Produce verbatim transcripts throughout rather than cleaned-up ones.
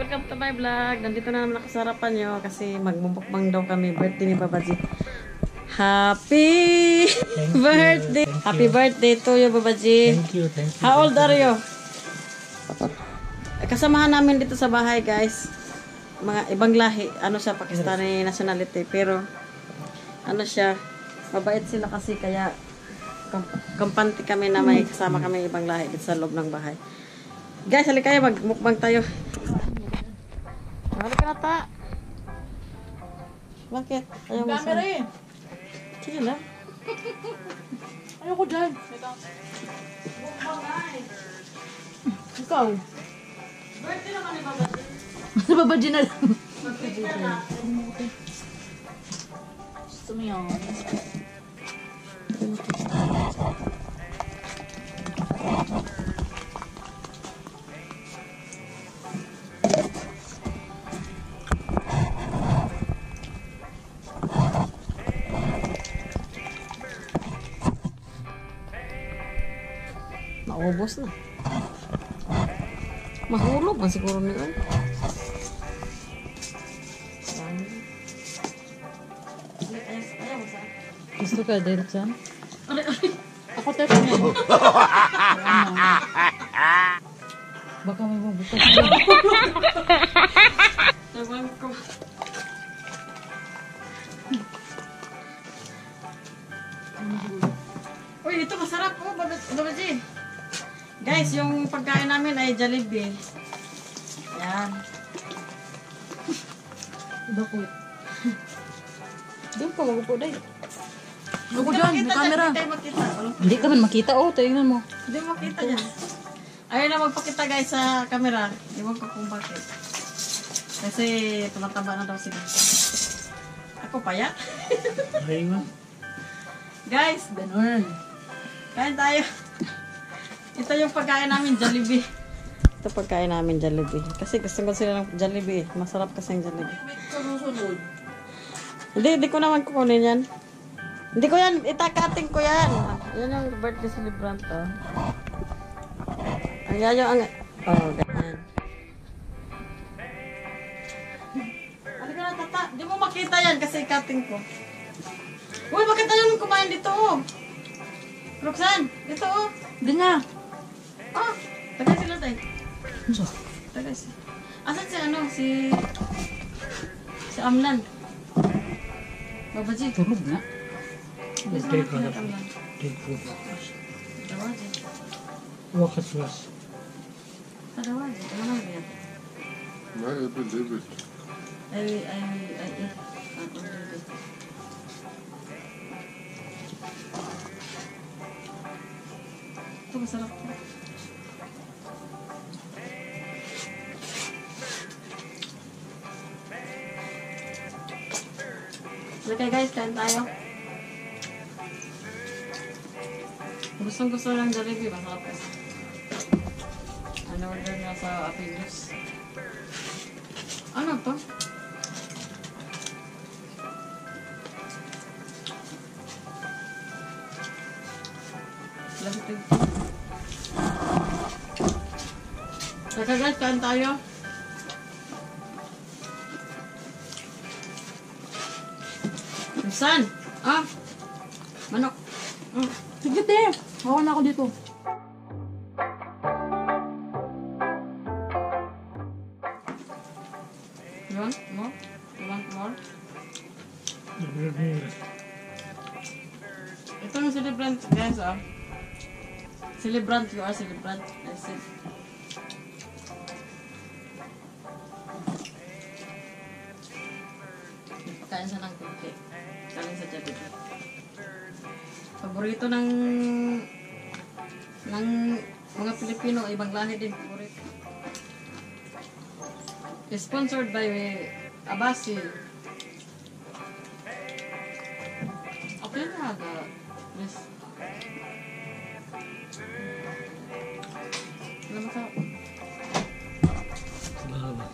Welcome to my vlog. Nandito na naman ako sa harapan nyo kasi magmumukbang daw kami. Birthday ni Babaji. Happy Thank birthday! You, Happy you. birthday to you, Babaji. Thank you, thank you. How old are you? Kasamahan namin dito sa bahay, guys. Mga ibang lahi. Ano siya, Pakistani nationality. Pero, ano siya, mabait sila kasi kaya kampante kami na may kasama kami ibang lahi dito sa loob ng bahay. Guys, halika kayo, magmukbang tayo. Halika na ta. Bakit? Ayaw mo sa... Camera eh. Sige lang. Ayoko dyan. Ikaw. Birthday naman ni Babaji. Sa Babaji na lang. Mag-prepare na. Gusto mo yun. Maubos na. Mahulog pa siguro nila. Gusto ka direct dyan? Aray, aray. Ako tayo niya. Ano? Baka may mabukas. Ewan ko. Uy, ito masarap po, Babaji. Guys, yung pagkain namin ay Jollibee. Yan. Bakit? Doon ka, magupo dahil. Ako Hindi dyan, makita may camera. Hindi tayo makita. Walang- Hindi ka man makita. Oh, tingnan mo. Hindi mo makita dyan. Ayaw na magpakita guys sa camera. Ewan ko kung bakit. Kasi tumataba na daw sila. Ako pa yan. Okay nga. Guys, Ganun. kain tayo. Ito yung pagkain namin, Jollibee. Ito pagkain namin, Jollibee. Kasi gusto ko sila ng Jollibee. Masarap kasi yung Jollibee. Susunod. Hindi, hindi ko naman kukunin yan. Hindi ko yan, itakating ko yan. Yan yung birthday celebrant, oh. Ang yayo, ang... Oh, ganyan. Halika na, tata. Di mo makita yan kasi cutting ko. Uy, bakit tayo nung kumain dito, oh? Roxanne, dito, oh. Hindi na. Oh, tagay sila tayo. Ano? Tagay sila. Asan si ano, si... Si Amnan? Babaji. Tulog na. Bisa Take naman one. Amnan. Take one. Babaji. Wakat was. Babaji, ano naman yan? ما يبي يبي Ay, ay, ay, ay. Ah, already. Ito masarap to. Okay guys, kain tayo. Gustong gusto lang Jollibee, masarap kasi. Ano order nga sa Apilios? Ano to? Plastic. Teka guys, kain tayo. Saan? Ah, manok. Mm. Sige, te. Hawa na ako dito. You want more? You want more? Ito yung celebrant, guys, ah. Celebrant, you are celebrant. I said. Pagkain sa ng kuki. Galing sa Jollibee. Paborito ng ng mga Pilipino, ibang lahi din paborito. Sponsored by Abasi. Okay na aga. Yes. Alam mo ka? Salamat.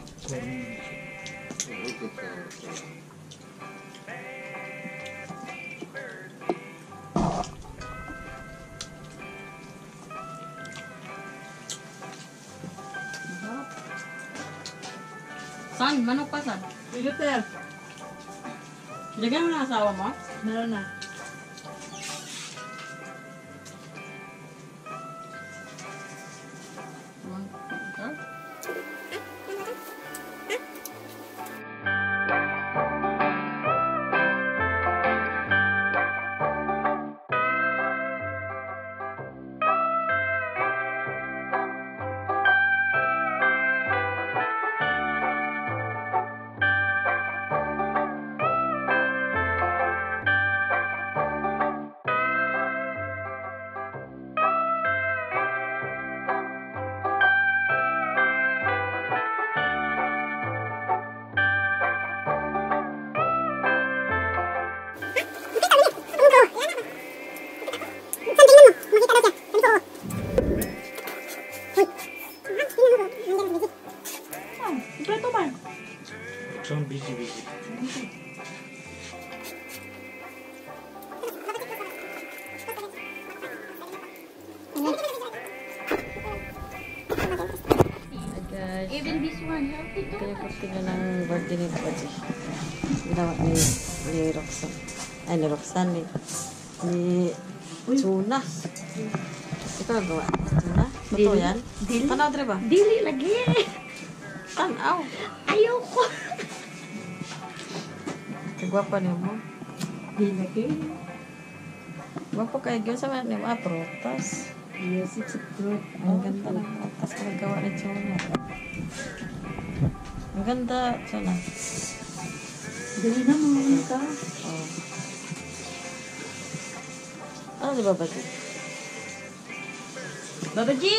San? Manok pa, San? Peter. Lagyan mo na asawa mo? Meron na. Kompleto ba? Some busy, busy. Hi guys. Even this one, healthy Ito yung kurtina ng birthday ni Papa G. Ginawa ni, ni Roxanne. Ay, ni Roxanne. Ni, ni Tuna. Ito ang gawa. Tuna? Totoo yan? Dili. Tanaw, tre ba? Dili lagi. Tanaw. Ayoko. Kagwapa niyo mo. Dili lagi. Gwapo kayo gyud sa mga mga prutas. Yes, it's a fruit. Ang ganda ng prutas na gawa ni Tuna. Ang ganda, Tuna. Dali na mga ka. Oh. Ano si Papa G? Baba G!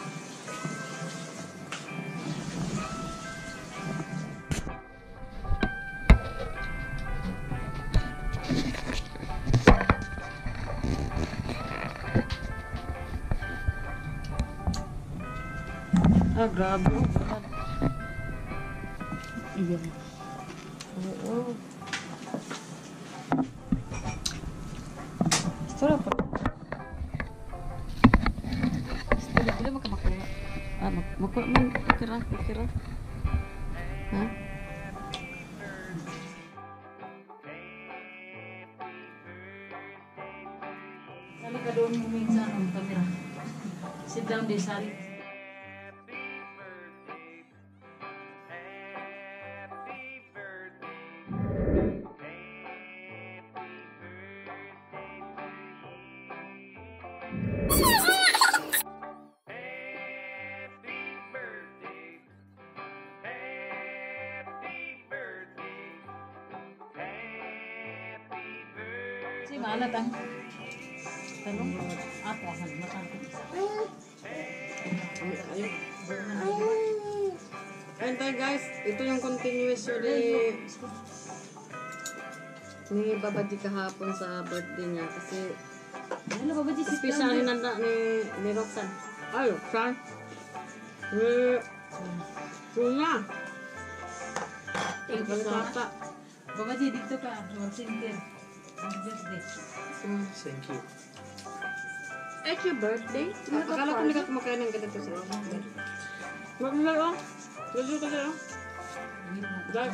Ah, grabe. Iyan. Oo. Istorya po. Istorya, pwede mo ka makuha. Ah, mak makuha man. Kira, kira. Ha? Sali ka doon mo minsan ang kamera. Sit down din, Sali. Si maalat ang tanong. Ato ang matangkot. Ayun tayo guys, ito yung continuation ni ni Baba G kahapon sa birthday niya kasi Ano ba ba di sit special down? hinanda ni ni Roxanne. Ay, Roxanne. Ni Tuna. Thank you Ang so much. bata. Baba G, dito ka. Your center. Happy birthday. Mm. Thank you. It's your birthday? Akala ko hindi ka kumakain ng ganito sa Roxanne. Mag-ilay oh. Lalo ka sa'yo. Wait na. Dad.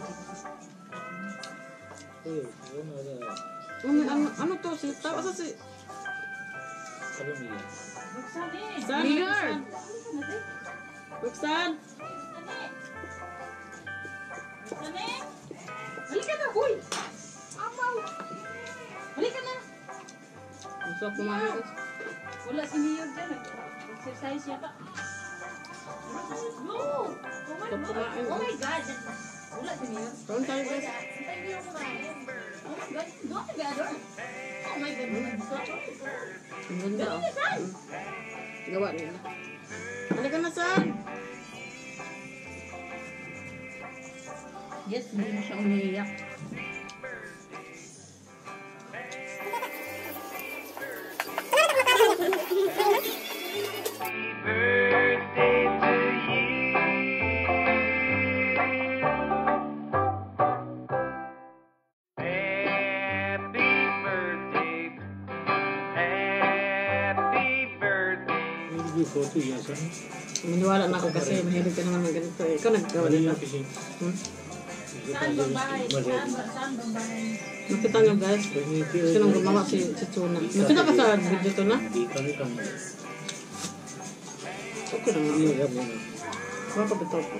Hey, when was that? Ano, ano, ano to? Si Tao? Asa si... I don't need it. Buksan eh. Saan? Mayor. Roxanne? Buksan eh. Halika na, huy. Amaw. Halika na. Gusto ko kumain. Wala si Mayor dyan. Nag-exercise yata. No! Oh my Stop God! kumain. Oh my God! Wala si Mayor. Karoon tayo guys. Hintay niyo kumain. Oh my God! Go together! Oh my God! Ang ganda oh. Mm. Gawa nila. Halika na saan? Yes, hindi na siya umiiyak. foto ya san. Maniwala na ako kasi mahilig ka naman ng ganito eh. Ikaw naggawa Wala nito. yung kasi. Hmm? Saan bang bahay? Saan ba- saan bang bahay? Nakita nyo guys, sinong gumawa si, si Tuna. Nakita ka sa video to na? Hindi kami kami. Okay na nga. Iya ya muna. Mga kapito ko.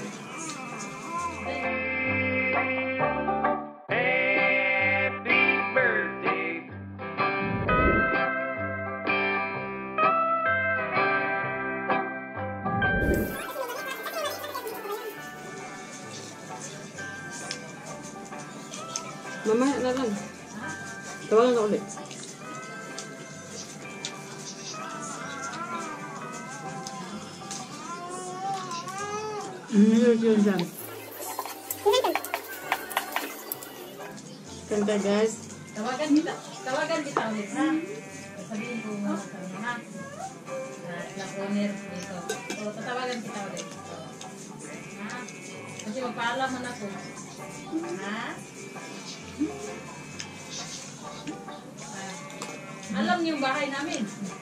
Mamaya na lang. Tawagan ka ulit. Meron yun dyan. Kanta guys. Tawagan kita. Tawagan kita ulit, ha? Sabihin ko muna sa kanya, ha? Na ilang owner dito. O, tatawagan kita ulit. Ha? Kasi magpaalam mo na ko. Ha? Ah. Alam niyo yung bahay namin.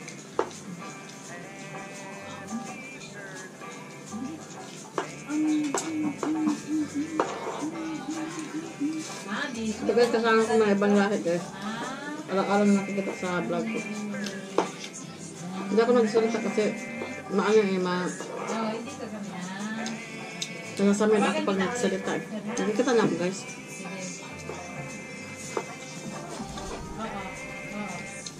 Ha? Di. Ito guys, kasama ko mga ibang lahi guys. Ah. Alam-alam na nakikita sa vlog ko. Hindi ako nagsalita kasi maano eh, ma... Oh, hindi ka kami, ha? Nasasamin ako pag nagsalita. Nakikita na ako guys. Sige. Oo. Oo.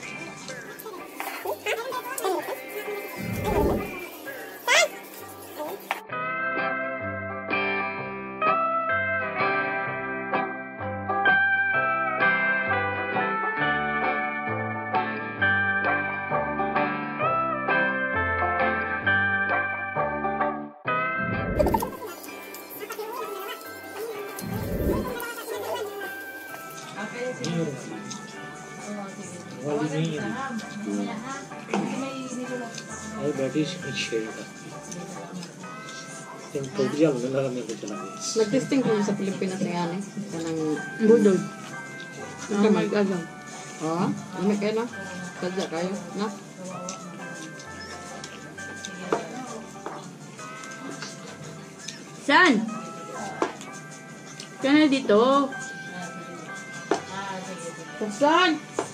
Okay, sige. Oo, sige. Tawagan kita, ha? Mamaya, ha? Kasi may nilulok pa ako. Ay berarti share ka. Yung program na lang kami ko sila guys. Nag-testing ko sa Pilipinas na yan eh. Kanang... Budol. Ito mag-agaw. Oo, lamig kayo na. Sadya kayo. Na? Saan? Ka na dito. Saan?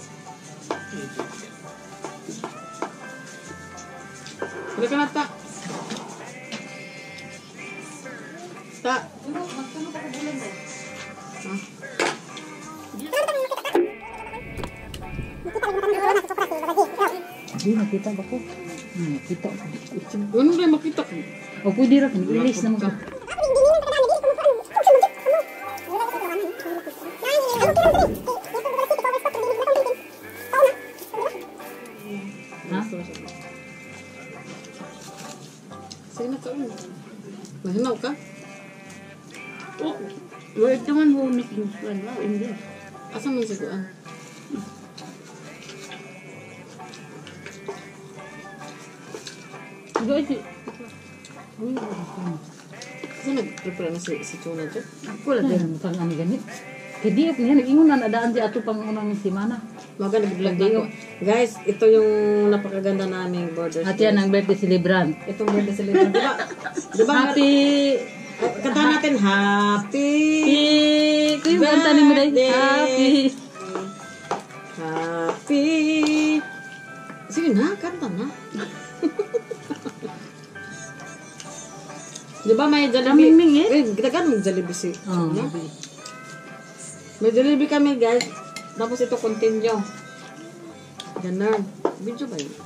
Hindi ka na ta. Ta. Ha? Hindi, nakita ba ko? Hmm, nakita ko. Ano rin makita ko? O, pwede rin. Release naman ko. Ha? Sige na ka. Mahinaw ka? Oh, wait naman mo, Miss Guzman. Wow, English. Asa man siguan? Guys, Kasi nag-prepare na si, si Tuna dyan. ako lang din ang ano ganit. Kaya di ako niya, nag-ingon na nadaan si ato pang unang simana. Maga nag-vlog na ako. Guys, ito yung napakaganda naming borders. At yan ang birthday celebrant. Itong birthday celebration. Diba? Diba? Happy... Kanta natin, happy... Happy... Kuya, kanta ni mo dahil. Birthday. Happy... Happy... Sige na, kanta na. Diba may Jollibee? Kaming eh. Eh, gitagan mo Jollibee si. Oh, No? May Jollibee kami guys. Tapos ito continue. Ganun. Video ba yun?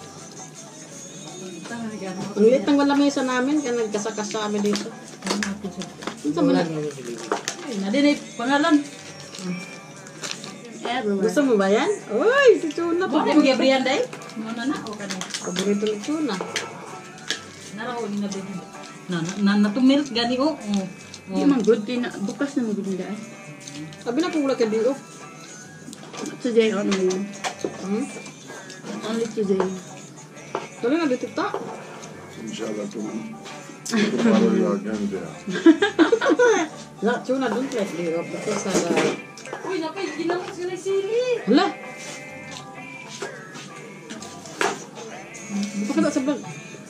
Ang liit ng wala mesa namin. Kaya nagkasakasa kami dito. Ano sa mga? Ay, nadinig pangalan. Everywhere. Gusto mo ba yan? Uy, si Tuna pa. Bakit mo Gabriel day? Muna na o kanina. Paborito ni Tuna. Naraw ni na din. Na na natumilk gani o. Di man good din bukas na magud nila. Sabi na kung wala ka diyo. Today only. Hmm? Only today. Tuloy na dito ta. Inshallah, to tomorrow you are again there. La, Tuna, don't let diyo. Because sa... Uy, napay ginamit sila sili. Hala! Di pa ka na sa vlog.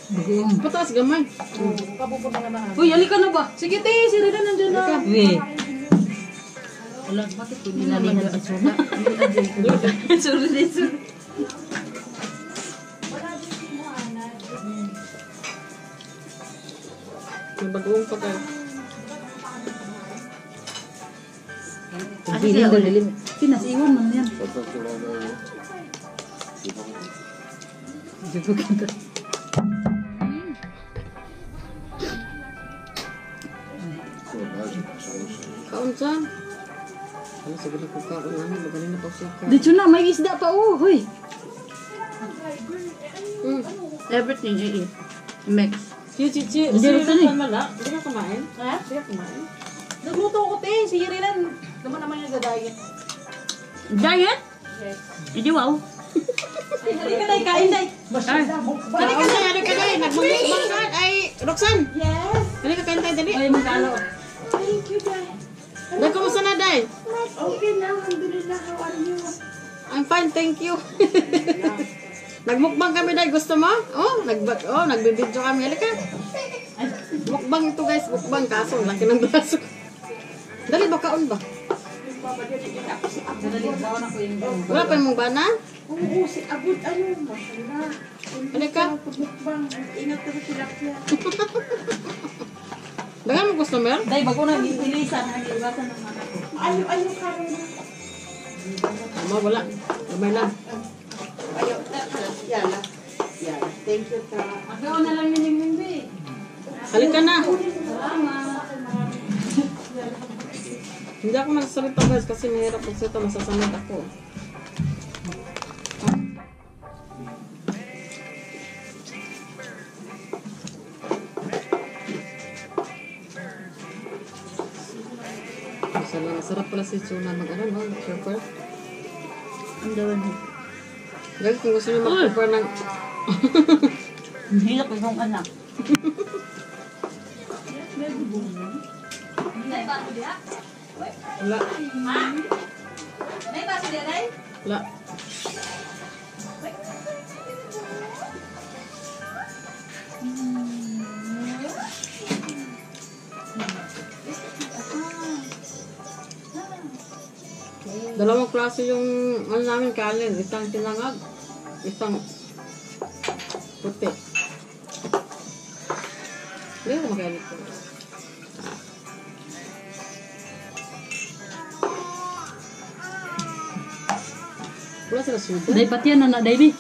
Bugoong. Pataas gamay. Uy, alika na ba? Sige, te. Si Rina nandun na. Wait. Wala, bakit ko nilalihan at suna? Sorry, din, sorry. May bagoong pa kayo. Bilin daw lilim. Tinas, iwan man yan. Tapos wala na yun. Jepuk kita. So, magic. So, Kaon sa? Ano siguro ko kaon ano, magaling na pa siya ka. Dito na, may isda pa. Oh, hoy. Mm. Everything I eat. Mix. Si Chichi, Hindi si rin Rinan eh. mala. Hindi ka kumain? Ha? Hindi ka kumain? Nagluto ko, te. Si Rinan. Naman naman yung diet. Diet? Yes. Hindi, wow. Halika na, kain na. Halika na, halika na. Nagmumukbang ka. Ay, Roxanne. Yes. Halika, kain tayo dali. Ay, magkano. Thank you, Dad. Day, kumusta na, Day? Okay na, alhamdulillah. How are you? I'm fine, thank you. Nagmukbang kami, Day. Gusto mo? Oh, nag oh, nagbibidyo kami. Halika. Mukbang ito, guys. Mukbang. Kaso, laki ng braso. Dali ba, kaon ba? Wala pa yung mong bana? Oo, si Abud, ano, mashallah. Halika. Pagmukbang, ingat ka sila siya. Dagan mo customer? Day, bago na ilisan. Nag-iwasan ng mata ko. Ayo, ayo ka rin. Tama, wala. Gamay lang. Ayo, yala. Yala. Thank you, ta. Agaw na lang yun yung mimbi. Halika na. Salamat. Hindi ako nagsalita, guys, kasi mahirap po sito. Masasanod ako. Masarap, masarap pala si Chuna mag-ano, no? Mag-prepare. Ang dawan mo. Guys, kung gusto nyo mag-prepare ng... Ang hirap itong anak. Wala. May baso din, Day? Wala. Dalawang klase yung ano namin kanin. Isang tinangag, isang puti. Hindi ako makainit ko. Wala sila suda. Day, pati yan na na, Day, bi.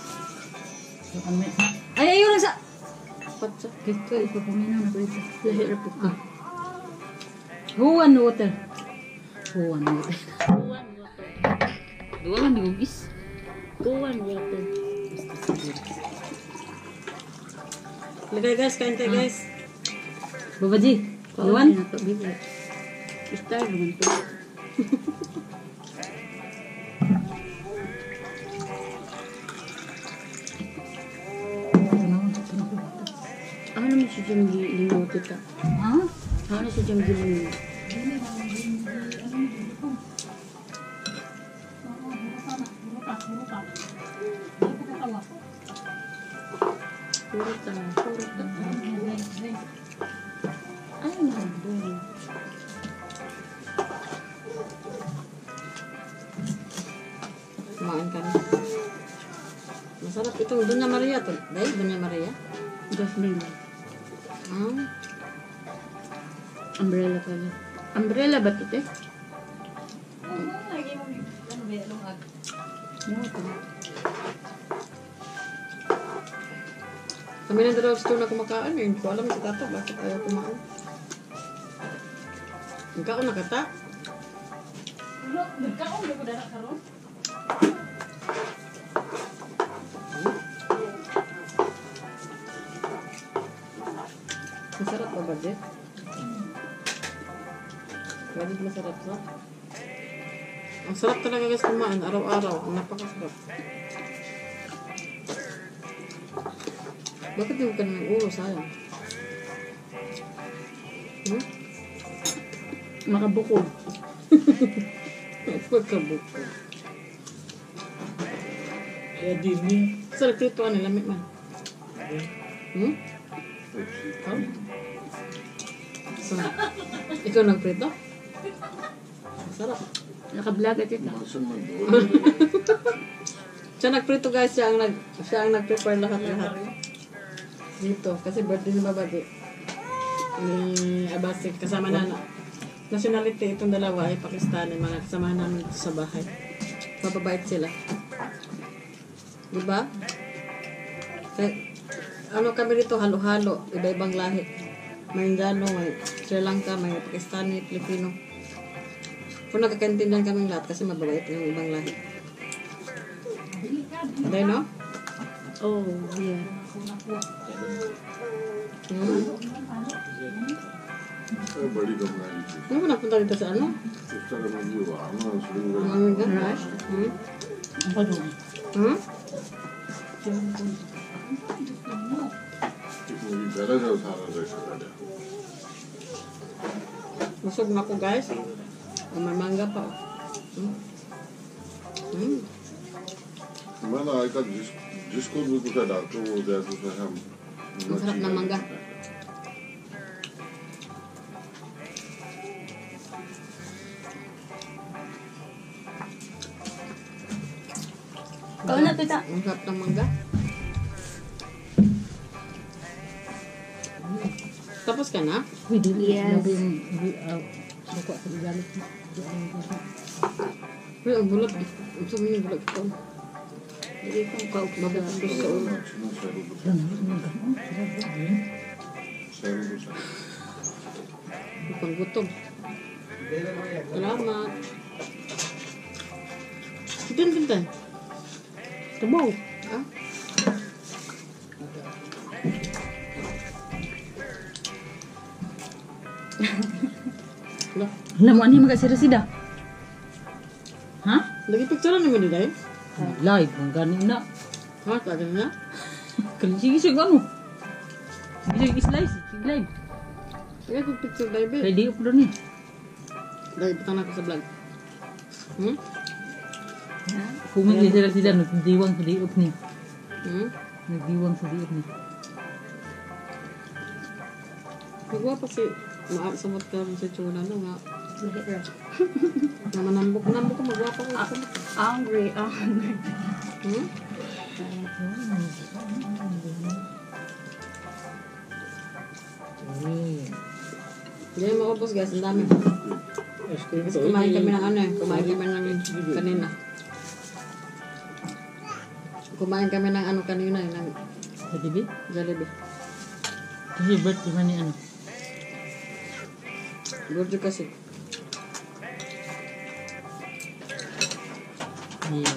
Ay, ayaw lang sa... Patsa. Ito, ipapaminaw na ko ito. Lahirap ito. Ah. Huwan water. Huwan water. Huwan water. Dua lang digugis. Huwan water. Ligay guys, kain tayo guys. Babaji, Huwan? Star naman ito. Ano naman si Jim limutin ka? Ha? Ano si Jim limutin? Purot na, purot na. Ano naman doon? Kumain ka na. Masarap itong Doña Maria to. Dahil Doña Maria? Jasmine. Ah, Umbrella pala. Umbrella ba ito, te? kami ng dalawa store na kumakain eh. Hindi ko alam si tata bakit ayaw kumain. Nagkaon na kata? Nagkaon ba ko dara karon? Masarap ba budget? Budget masarap sa? Ang sarap talaga guys kumain araw-araw. Ang napakasarap. Bakit yung ka ng ulo sayang? Hmm? Makabukog. Pagkabuko. Kaya din niya. Sarap dito ka nilamit man. Hmm? So, ikaw nagprito? Sarap. Naka-vlog at ito. Masuk na doon. Siya nagprito guys, siya ang nag siya ang nag-prepare lahat-lahat. Dito kasi birthday ni Babadi. Ni Abasik kasama na na. Nationality itong dalawa ay Pakistani, mga kasama namin dito sa bahay. Mababait sila. Diba? Kaya, ano kami dito, halo-halo, iba-ibang lahi. May Indiano, may Sri Lanka, may Pakistani, Filipino. Kung nagkakaintindihan kaming lahat kasi mababait yung ibang lahi. Aday, no? Oh, yeah. Hmm? Eh, bali ka mga ito. Ano ba napunta dito sa ano? Gusto ka naman yun. Ano, sulit Ang amiga? Hmm? Apa doon? Hmm? Dala daw sana rin siya dala. Busog na ko guys. O may mangga pa. Hmm? Hmm? मैंने आज तक जिस जिसको भी पूछा डॉक्टर वो जैसे से हम Masarap na mangga. Kau na kita. Ang sarap ng mangga. Tapos ka na? Yes. Uy, ang bulat. Ang sabi niyo bulat ito. Hindi ka mababag sa ulo. Ang panggutom. Salamat. Pintan, pintan. Tumaw. Ah? Lah, Lamuan ni magkasira sida. Ha? lagi picture naman din dahil. Live ang ganin na. Ha, tagal na. Sige sige ano. Sige sige slice. Sige live. Sige, kung picture dahil, babe. Ready up doon ni. Dahil butang ako sa vlog. Hmm? Kung magkasira sida nagdiwang sa diop ni. Hmm? Nagdiwang sa diop ni. Nagwa pa si Maa samot ka rin sa tsuna, no nga. Naman nambok, nambok ko, magwa pa ko. Angry, angry. Hmm? Hindi na maubos guys, ang dami. Kasi kumain kami ng ano eh, kumain kami ng kanina. Kumain kami ng ano kanina eh, ng Jollibee? Jollibee. Kasi birthday man ni ano. Gordo kasi. Yeah.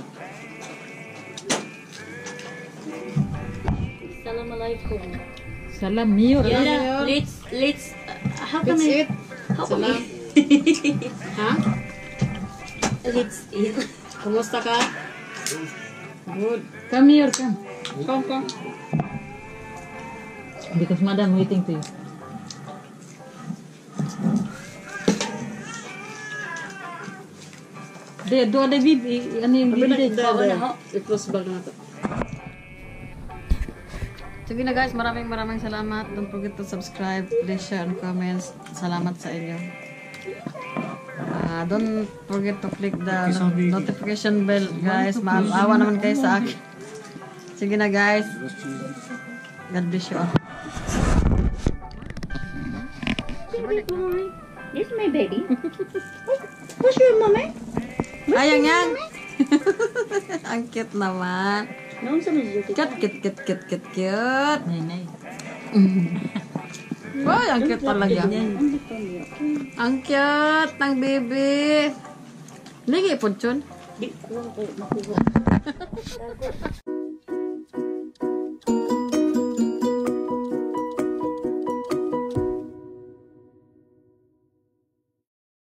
Assalamualaikum. Salam miyo. Yeah. Yeah, let's let's. Uh, how can Let's I? eat. How can Salam. I? Ha? Let's eat. Kumusta ka? Good. Come here, come. Come, come. Because madam waiting to you. De, do ada bib, ano yung Sabi na bibig? kita, Oo, dahil. na, ho. I-close bag na ito. Sige na guys, maraming maraming salamat. Don't forget to subscribe, please share and comments. Salamat sa inyo. Ah, don't forget to click the no- notification bell guys. Maawa naman kayo sa akin. Sige na guys. God bless you all. Mommy, this is my baby. What's your mommy? Ayang yan. Ang cute naman. No, sa mga Cute, cute, cute, cute, cute, cute. Nenay. Wow, ang cute talaga. Ang cute ng baby. Lagi po, Chun. Di ko makuha.